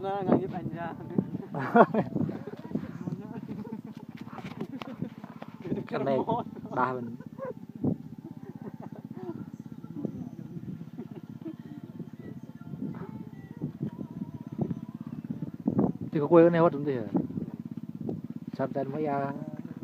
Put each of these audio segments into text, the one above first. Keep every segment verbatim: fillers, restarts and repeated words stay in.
pernah ngangit aja. Cái này ba mình. Thì có quê cái này hết đúng gì hả? Sao tên mới ra?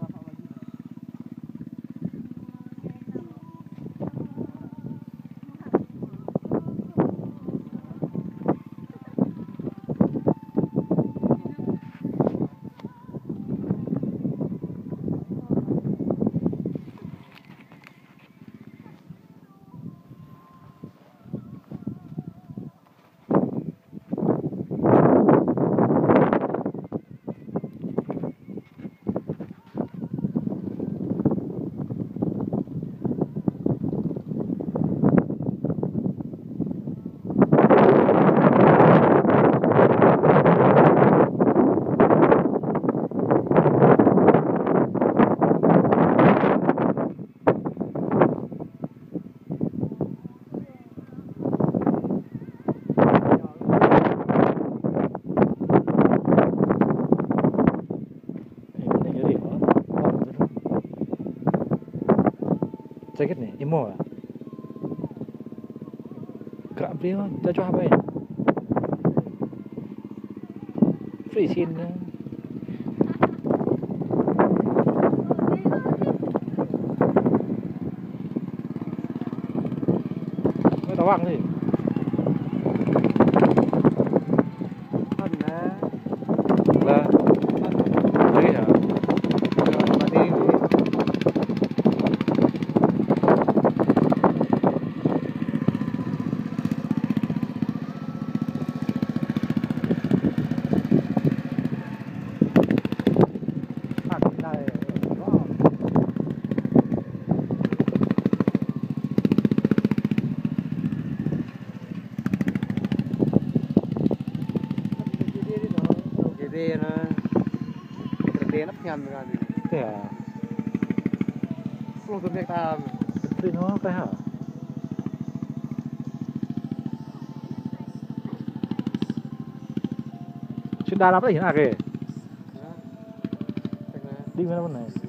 Sakit nih, imo lah. Gak beli mah, kita coba apa ya? Free skin ya. Mới tawang sih. Mana? Lah. Lagi ya. Mati. Gede na, gede na nyam kan. Thế à? Belum tuh hektar. Gede nó cái hả? Sudah dapat ini lagi. Di mana mana?